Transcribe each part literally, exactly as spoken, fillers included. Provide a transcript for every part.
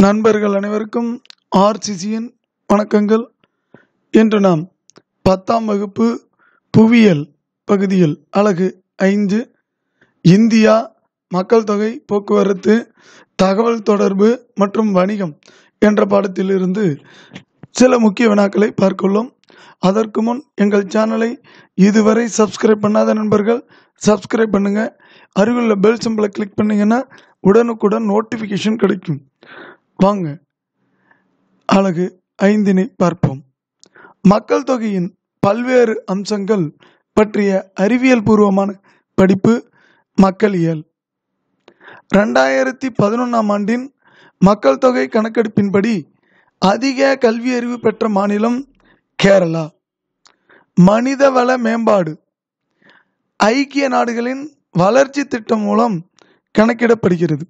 நண்பர்கள் அனைவருக்கும் ஆர்சிசியின் வணக்கங்கள். இன்று நாம் பத்தாம் வகுப்பு புவியியல் பகுதியில் அலகு ஐந்து இந்தியா மக்கள் தொகை, போக்குவரத்து, தகவல் தொடர்பு மற்றும் வணிகம் என்ற பாடத்திலிருந்து சில முக்கிய வினாக்களை பார்க்கலாம். அதற்கு முன் எங்கள் சேனலை இதுவரை சப்ஸ்கிரைப் பண்ணாத நண்பர்கள் சப்ஸ்கிரைப் பண்ணுங்க. அருகிலுள்ள பெல் சிம்பிளை கிளிக் பண்ணீங்கன்னா உடனுக்குடன் நோட்டிஃபிகேஷன் கிடைக்கும். வாங்க அலகு ஐந்தினை பார்ப்போம். மக்கள் தொகையின் பல்வேறு அம்சங்கள் பற்றிய அறிவியல் பூர்வமான படிப்பு மக்களியல். ரெண்டாயிரத்தி பதினொன்றாம் ஆண்டின் மக்கள் தொகை கணக்கெடுப்பின்படி அதிக கல்வி அறிவு பெற்ற மாநிலம் கேரளா. மனிதவள மேம்பாடு ஐக்கிய நாடுகளின் வளர்ச்சி திட்டம் மூலம் கணக்கிடப்படுகிறது.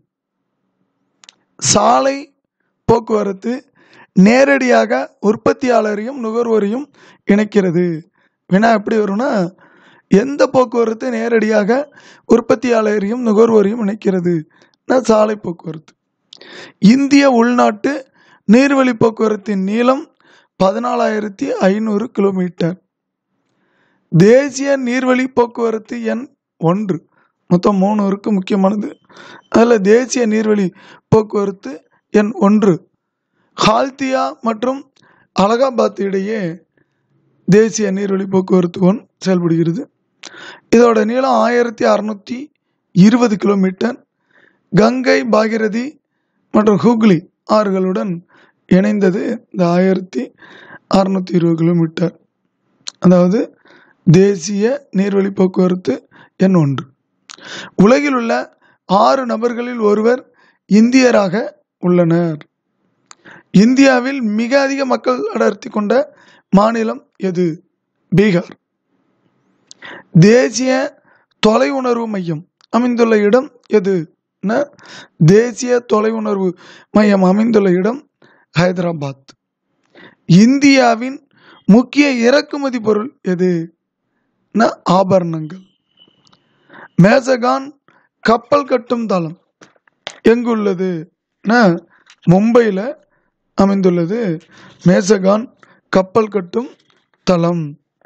சாலை போக்குவரத்து நேரடியாக உற்பத்தியாளரையும் நுகர்வோரையும் இணைக்கிறது. வினா எப்படி வரும்னா, எந்த போக்குவரத்து நேரடியாக உற்பத்தியாளரையும் நுகர்வோரையும் இணைக்கிறது? சாலை போக்குவரத்து. இந்திய உள்நாட்டு நீர்வழி போக்குவரத்தின் நீளம் பதினாலாயிரத்தி ஐநூறு கிலோமீட்டர். தேசிய நீர்வழி போக்குவரத்து எண் ஒன்று. மொத்தம் மூணு இருக்கு முக்கியமானது. அதில் தேசிய நீர்வழி போக்குவரத்து எண் ஒன்று ஹால்தியா மற்றும் அலகாபாத் இடையே தேசிய நீர்வழி போக்குவரத்து ஒன் செயல்படுகிறது. இதோட நீளம் ஆயிரத்தி அறுநூத்தி இருபது கிலோமீட்டர். கங்கை, பாகிரதி மற்றும் ஹூக்ளி ஆறுகளுடன் இணைந்தது இந்த ஆயிரத்தி அறுநூத்தி இருபது கிலோமீட்டர். அதாவது தேசிய நீர்வழி போக்குவரத்து எண் ஒன்று. உலகில் உள்ள ஆறு நபர்களில் ஒருவர் இந்தியராக உள்ளனர். இந்தியாவில் மிக அதிக மக்கள் அடர்த்தி கொண்ட மாநிலம் எது? பீகார். தேசிய தொலையுணர்வு மையம் அமைந்துள்ள இடம் எது? தேசிய தொலையுணர்வு மையம் அமைந்துள்ள இடம் ஹைதராபாத். இந்தியாவின் முக்கிய இறக்குமதி பொருள் எது? ஆபரணங்கள். மேசகான் கப்பல் கட்டும் தளம் எங்குள்ளது? மும்பையில் அமைந்துள்ளது மேசகான் கப்பல் கட்டும் தளம்.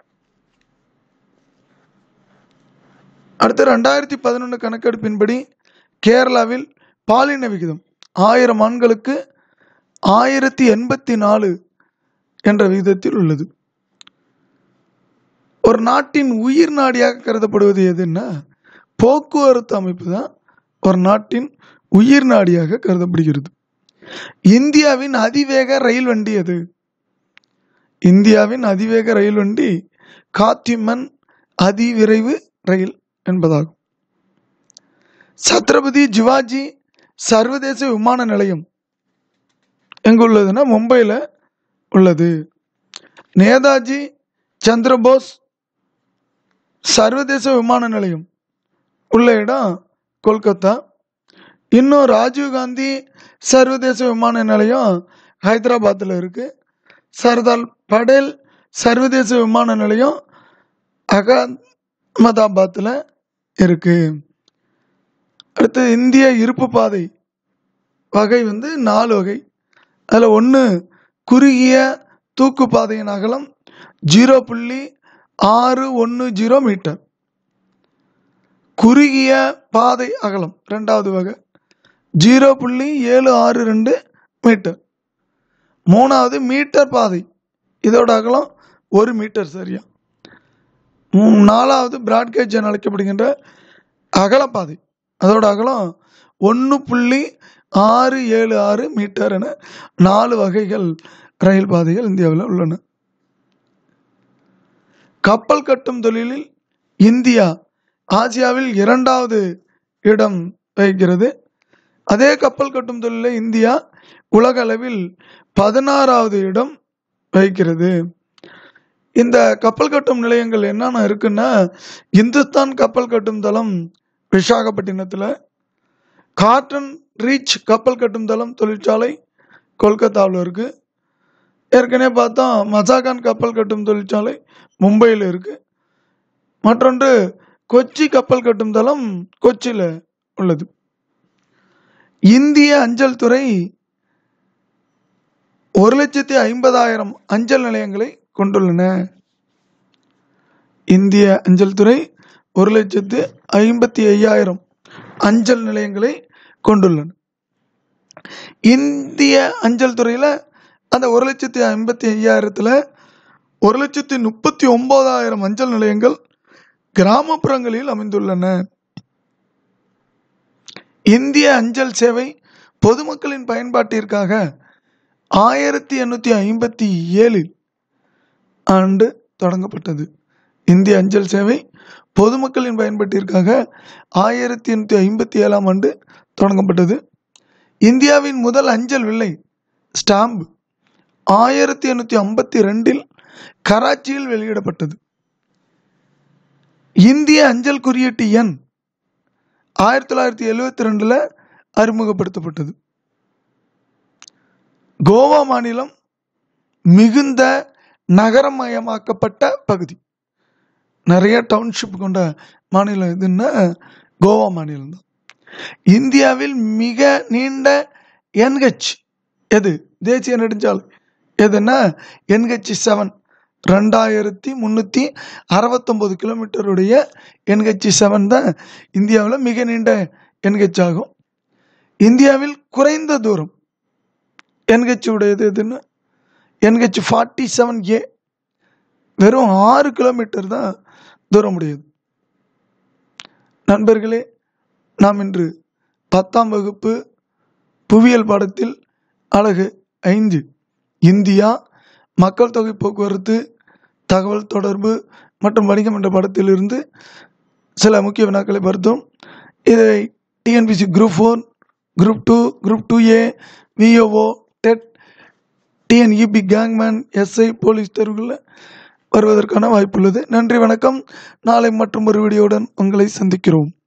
அடுத்த ரெண்டாயிரத்தி பதினொன்று கணக்கெடுப்பின்படி கேரளாவில் பாலின விகிதம் ஆயிரம் ஆண்களுக்கு ஆயிரத்தி எண்பத்தி நாலு என்ற விகிதத்தில் உள்ளது. ஒரு நாட்டின் உயிர் நாடியாக கருதப்படுவது எதுன்னா போக்குவரத்து அமைப்பு தான் ஒரு நாட்டின் உயிர் நாடியாக கருதப்படுகிறது. இந்தியாவின் அதிவேக ரயில் வண்டி எது? இந்தியாவின் அதிவேக ரயில் வண்டி காத்திமன் அதிவிரைவு ரயில் என்பதாகும். சத்ரபதி சிவாஜி சர்வதேச விமான நிலையம் எங்கு உள்ளதுன்னா மும்பையில் உள்ளது. நேதாஜி சந்திரபோஸ் சர்வதேச விமான நிலையம் உள்ள இடம் கொல்கத்தா. இன்னும் ராஜீவ்காந்தி சர்வதேச விமான நிலையம் ஹைதராபாத்தில் இருக்கு. சர்தார் படேல் சர்வதேச விமான நிலையம் அகமதாபாத்தில் இருக்கு. அடுத்து இந்திய இருப்பு பாதை வகை வந்து நாலு வகை. அதில் ஒன்று குறுகிய தூக்கு பாதையின் அகலம் ஜீரோ புள்ளி ஆறு ஒன்று ஜீரோ மீட்டர். குறுகிய பாதை அகலம் ரெண்டாவது வகை ஜீரோ புள்ளி ஏழு ஆறு ரெண்டு மீட்டர். மூணாவது மீட்டர் பாதை, இதோட அகலம் ஒரு மீட்டர் சரியா. நாலாவது பிராட்கேஜ் என அழைக்கப்படுகின்ற அகலப்பாதை, அதோட அகலம் ஒன்று புள்ளி ஆறு ஏழு ஆறு மீட்டர் என நாலு வகைகள் ரயில் பாதைகள் இந்தியாவில் உள்ளன. கப்பல் கட்டும் தொழிலில் இந்தியா ஆசியாவில் இரண்டாவது இடம் வகிக்கிறது. அதே கப்பல் கட்டும் தொழிலில் இந்தியா உலக அளவில் பதினாறாவது இடம் வகிக்கிறது. இந்த கப்பல் கட்டும் நிலையங்கள் என்னென்ன இருக்குன்னா, இந்துஸ்தான் கப்பல் கட்டும் தளம் விசாகப்பட்டினத்தில், காட்டன் ரீச் கப்பல் கட்டும் தளம் தொழிற்சாலை கொல்கத்தாவில் இருக்கு. ஏற்கனவே பார்த்தோம் மசாகான் கப்பல் கட்டும் தொழிற்சாலை மும்பையில் இருக்கு. மற்றொன்று கொச்சி கப்பல் கட்டும் தளம் கொச்சியில் உள்ளது. இந்திய அஞ்சல் துறை ஒரு லட்சத்தி ஐம்பதாயிரம் அஞ்சல் நிலையங்களை கொண்டுள்ளன. இந்திய அஞ்சல் துறை ஒரு லட்சத்து ஐம்பத்தி ஐயாயிரம் அஞ்சல் நிலையங்களை கொண்டுள்ளன. இந்திய அஞ்சல் துறையில் அந்த ஒரு லட்சத்தி ஐம்பத்தி ஐயாயிரத்தில் ஒரு லட்சத்தி முப்பத்தி ஒன்பதாயிரம் அஞ்சல் நிலையங்கள் கிராமப்புறங்களில் அமைந்துள்ளன. இந்திய அஞ்சல் சேவை பொதுமக்களின் பயன்பாட்டிற்காக ஆயிரத்தி எண்ணூற்றி ஐம்பத்தி ஏழில் ஆண்டு தொடங்கப்பட்டது. இந்திய அஞ்சல் சேவை பொதுமக்களின் பயன்பாட்டிற்காக ஆயிரத்தி எண்ணூற்றி ஐம்பத்தி ஏழாம் ஆண்டு தொடங்கப்பட்டது. இந்தியாவின் முதல் அஞ்சல் வில்லை ஸ்டாம்ப் ஆயிரத்தி எண்ணூற்றி ஐம்பத்தி ரெண்டில் கராச்சியில் வெளியிடப்பட்டது. இந்திய அஞ்சல் குறியீட்டு எண் ஆயிரத்தி தொள்ளாயிரத்தி எழுவத்தி ரெண்டில் அறிமுகப்படுத்தப்பட்டது. கோவா மாநிலம் மிகுந்த நகரமயமாக்கப்பட்ட பகுதி. நிறைய டவுன்ஷிப் கொண்ட மாநிலம் எதுன்னா கோவா மாநிலம் தான். இந்தியாவில் மிக நீண்ட என்ஹெச் எது? தேசிய நெடுஞ்சாலை எதுன்னா என்ஹெச் செவன் ரெண்டாயிரத்தி முந்நூற்றி அறுபத்தொம்போது கிலோமீட்டருடைய என்ஹெச் செவன் தான் இந்தியாவில் மிக நீண்ட என்ஹெச் ஆகும். இந்தியாவில் குறைந்த தூரம் என்ஹெச் உடையது எதுன்னு என்ஹெச் ஃபார்ட்டி செவன் ஏ வெறும் ஆறு கிலோமீட்டர் தான் தூரம் உடையது. நண்பர்களே, நாம் இன்று பத்தாம் வகுப்பு புவியியல் பாடத்தில் அலகு ஐந்து இந்தியா மக்கள் தொகை போக்குவரத்து தகவல் தொடர்பு மற்றும் வணிகம் என்ற பாடத்திலிருந்து சில முக்கிய வினாக்களை பார்த்தோம். இதை TNPSC group four, group two, group two A, VAO, TET, TNEB, gangman, SI, police தேர்வுகளில் வருவதற்கான வாய்ப்புள்ளது. நன்றி, வணக்கம். நாளை மற்றும் ஒரு வீடியோவுடன் உங்களை சந்திக்கிறோம்.